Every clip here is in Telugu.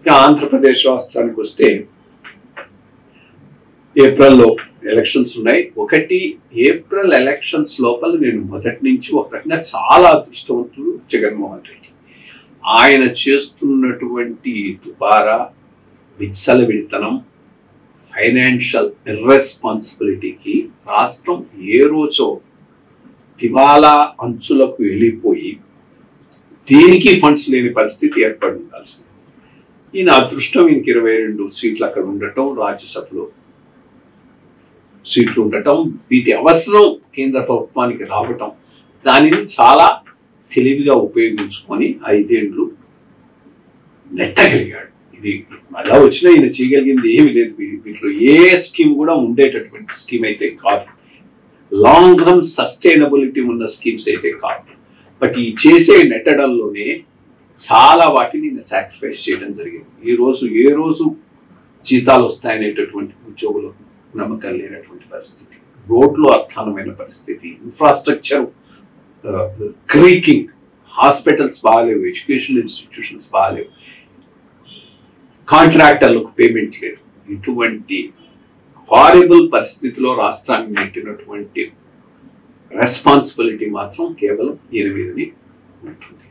ఆంధ్రప్రదేశ్ రాష్ట్రానికి వస్తే ఏప్రిల్లో ఎలక్షన్స్ ఉన్నాయి. ఏప్రిల్ ఎలక్షన్స్ లోపల నేను మొదటి నుంచి ఒక రకంగా చాలా అదృష్టవంతుడు జగన్మోహన్ రెడ్డి. ఆయన చేస్తున్నటువంటి దుబారా, విచ్చలవిడితనం, ఫైనాన్షియల్ ఇర్రెస్పాన్సిబిలిటీకి రాష్ట్రం ఏ రోజో దివాలా అంచులకు వెళ్ళిపోయి దీనికి ఫండ్స్ లేని పరిస్థితి ఏర్పడి ఉండాల్సింది. ఈయన అదృష్టం, ఈయనకి 22 సీట్లు అక్కడ ఉండటం, రాజ్యసభలో సీట్లు ఉండటం, వీటి అవసరం కేంద్ర ప్రభుత్వానికి రావటం, దానిని చాలా తెలివిగా ఉపయోగించుకొని 5 ఏళ్ళు నెట్టగలిగాడు. ఇది అలా వచ్చినా ఈయన చేయగలిగింది ఏమి లేదు. వీటిలో ఏ స్కీమ్ కూడా ఉండేటటువంటి స్కీమ్ అయితే కాదు, లాంగ్ రన్ సస్టైనబిలిటీ ఉన్న స్కీమ్స్ అయితే కాదు. బట్ ఈ చేసే నెట్టడంలోనే చాలా వాటిని నేను సాక్రిఫైస్ చేయడం జరిగింది. ఏ రోజు జీతాలు వస్తాయనేటటువంటి ఉద్యోగులు నమ్మకం లేనటువంటి పరిస్థితి, రోడ్లు అర్థానమైన పరిస్థితి, ఇన్ఫ్రాస్ట్రక్చర్ క్రీకింగ్, హాస్పిటల్స్ బాగాలేవు, ఎడ్యుకేషన్ ఇన్స్టిట్యూషన్స్ బాగాలేవు, కాంట్రాక్టర్లకు పేమెంట్ లేదు. ఇటువంటి హారిబుల్ పరిస్థితిలో రాష్ట్రాన్ని నెట్టినటువంటి రెస్పాన్సిబిలిటీ మాత్రం కేవలం 8 ఉంటుంది.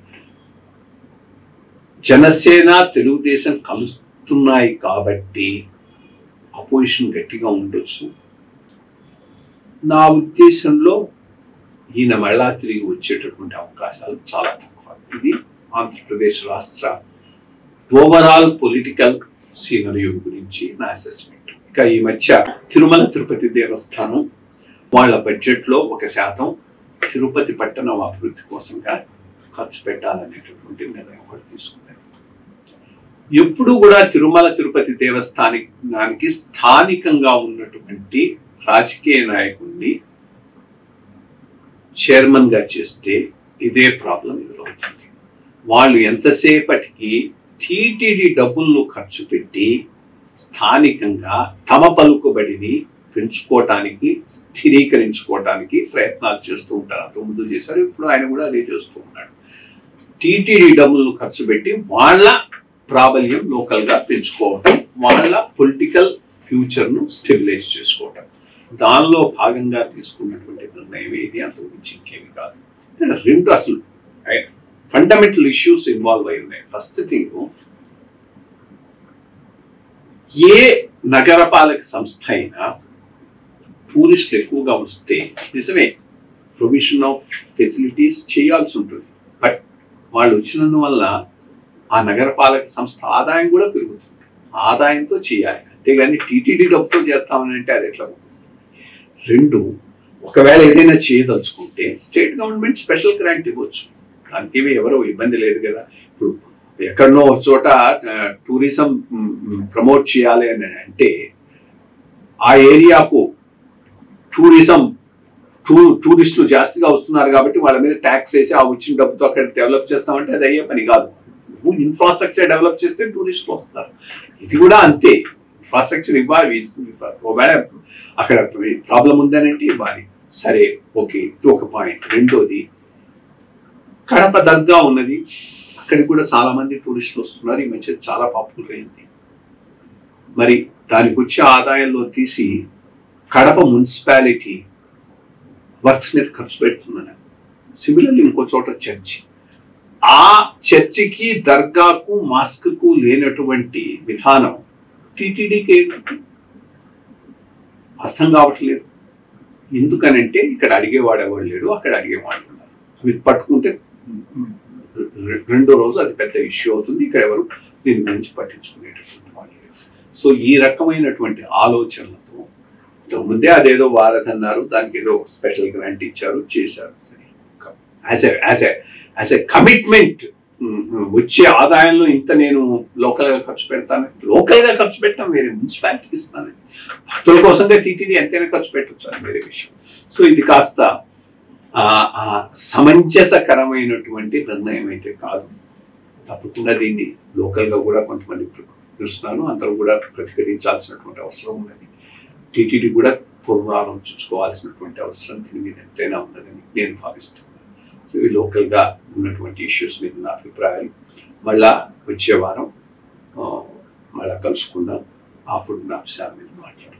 జనసేన, తెలుగుదేశం కలుస్తున్నాయి కాబట్టి అపోజిషన్ గట్టిగా ఉండొచ్చు. నా ఉద్దేశంలో ఈయన మళ్ళా తిరిగి వచ్చేటటువంటి అవకాశాలు చాలా తక్కువ. ఇది ఆంధ్రప్రదేశ్ రాష్ట్ర ఓవరాల్ పొలిటికల్ సీనరియో గురించి నా అసెస్మెంట్. ఇక ఈ మధ్య తిరుమల తిరుపతి దేవస్థానం వాళ్ళ బడ్జెట్లో 1% తిరుపతి పట్టణం అభివృద్ధి కోసంగా ఖర్చు పెట్టాలనేటటువంటి నిర్ణయం కూడా తీసుకున్నారు. ఎప్పుడు కూడా తిరుమల తిరుపతి దేవస్థానానికి స్థానికంగా ఉన్నటువంటి రాజకీయ నాయకుడిని చైర్మన్ గా చేస్తే ఇదే ప్రాబ్లం ఎదురవుతుంది. వాళ్ళు ఎంతసేపటికి టీటీడీ డబ్బులను ఖర్చు పెట్టి స్థానికంగా తమ పలుకుబడిని పెంచుకోవటానికి, స్థిరీకరించుకోవటానికి ప్రయత్నాలు చేస్తూ ఉంటారు. అంతకు ముందు చేశారు, ఇప్పుడు ఆయన కూడా అదే చేస్తూ ఉన్నాడు. టీటీడీ డబ్బులను ఖర్చు పెట్టి వాళ్ళ ప్రాబల్యం లోకల్ గా పెంచుకోవటం, వాళ్ళ పొలిటికల్ ఫ్యూచర్ ను స్టెబిలైజ్ చేసుకోవటం, దానిలో భాగంగా తీసుకున్నటువంటి నిర్ణయం ఏది, అంతకు మించి ఇంకేమి కాదు. రెండు అసలు ఫండమెంటల్ ఇష్యూస్ ఇన్వాల్వ్ అయి ఉన్నాయి. ఫస్ట్ థింగ్, ఏ నగరపాలక సంస్థ అయినా టూరిస్టులు ఎక్కువగా వస్తే నిజమే ప్రొవిజన్ ఆఫ్ ఫెసిలిటీస్ చేయాల్సి ఉంటుంది. బట్ వాళ్ళు వచ్చినందువల్ల ఆ నగరపాలక సంస్థ ఆదాయం కూడా పెరుగుతుంది. ఆదాయంతో చేయాలి, అంతేగాని టీటీడీ డబ్బుతో చేస్తామని అంటే అది ఎట్లా ఉంటుంది. రెండు, ఒకవేళ ఏదైనా చేయదలుచుకుంటే స్టేట్ గవర్నమెంట్ స్పెషల్ గ్రాంట్ ఇవ్వచ్చు, దానికి ఎవరో ఇబ్బంది లేదు కదా. ఇప్పుడు ఎక్కడనో ఒక చోట టూరిజం ప్రమోట్ చేయాలి అని అంటే ఆ ఏరియాకు టూరిస్టులు జాస్తిగా వస్తున్నారు కాబట్టి వాళ్ళ మీద ట్యాక్స్ వేసి ఆ వచ్చిన డబ్బుతో అక్కడ డెవలప్ చేస్తామంటే అది అయ్యే పని కాదు. ఇన్ఫ్రాస్ట్రక్చర్ డెవలప్ చేస్తే టూరిస్టులు వస్తారు. ఇది కూడా అంతే, ఇన్ఫ్రాస్ట్రక్చర్ ఇవ్వాలి. ఒకవేళ అక్కడ ప్రాబ్లం ఉందనంటే ఇవ్వాలి. సరే, ఓకే, ఇది ఒక పాయింట్. రెండోది, కడప దర్గా ఉన్నది, అక్కడికి కూడా చాలా మంది టూరిస్టులు వస్తున్నారు. ఈ మధ్య చాలా పాపులర్ అయింది. మరి దానికి వచ్చే ఆదాయంలో తీసి కడప మున్సిపాలిటీ వర్క్స్ మీద ఖర్చు పెడుతున్నాను. సిమిలర్లీ ఇంకో చోట చర్చి, ఆ చర్చికి, దర్గాకు, మాస్క్కు లేనటువంటి విధానం టీటీడీకి అర్థం కావట్లేదు. ఎందుకనంటే ఇక్కడ అడిగేవాడు ఎవరు లేడు, అక్కడ అడిగేవాడు ఉన్నారు. మీరు పట్టుకుంటే రెండో రోజు అది పెద్ద ఇష్యూ అవుతుంది. ఇక్కడ ఎవరు దీని గురించి పట్టించుకునేటటువంటి వాళ్ళు లేరు. సో ఈ రకమైనటువంటి ఆలోచనలతో ముందే అదేదో వారధి అన్నారు, దానికి ఏదో స్పెషల్ గ్రాంట్ ఇచ్చారు, చేశారు. యాజ్ ఎ కమిట్మెంట్, వచ్చే ఆదాయంలో ఇంత నేను లోకల్గా ఖర్చు పెడతాను. లోకల్గా ఖర్చు పెట్టాం వేరే, మున్సిపాలిటీకి ఇస్తాను. భక్తుల కోసంగా టీటీడీ ఎంతైనా ఖర్చు పెట్టచ్చు, అది వేరే విషయం. సో ఇది కాస్త సమంజసకరమైనటువంటి నిర్ణయం అయితే కాదు. తప్పకుండా దీన్ని లోకల్గా కూడా కొంతమంది చూస్తున్నారు, అందరూ కూడా ప్రతిఘటించాల్సినటువంటి అవసరం ఉన్నది. టీటీడీ కూడా పునరాలోచించుకోవాల్సినటువంటి అవసరం దీని మీద ఎంతైనా ఉన్నదని నేను భావిస్తున్నాను. సో ఇవి లోకల్గా ఉన్నటువంటి ఇష్యూస్ మీద నా అభిప్రాయాలు. మళ్ళా వచ్చే వారం అలా కలుసుకుందాం. అప్పుడు నా అంశాల మీద మాట్లాడదాం.